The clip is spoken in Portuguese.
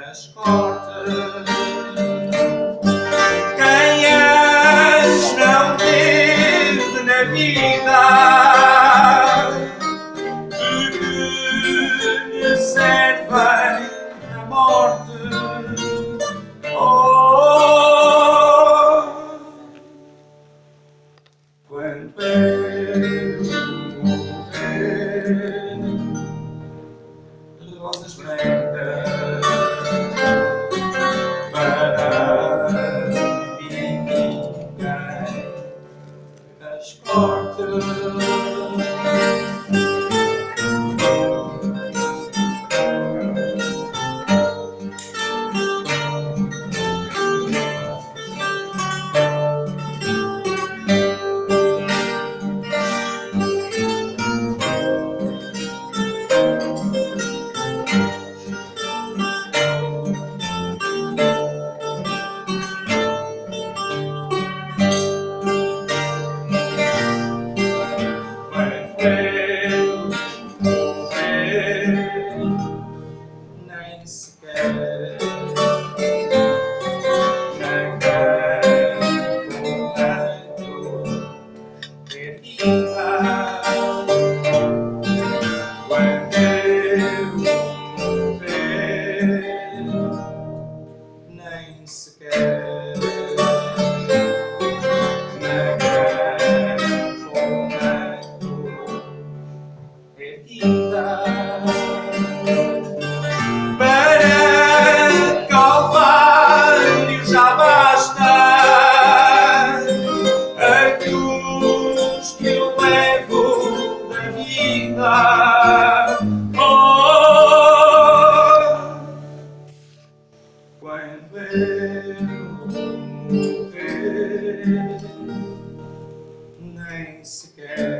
as cortas. Quem antes não teve na vida, de que lhe servem a morte? Quando eu morrer de rosas brancas para ninguém as cortas. Nem sequer na correto perdida. Quando eu morrer, nem sequer na correto perdida. Para Calvário já basta a cruz que eu levo da vida. Quando eu morrer, nem sequer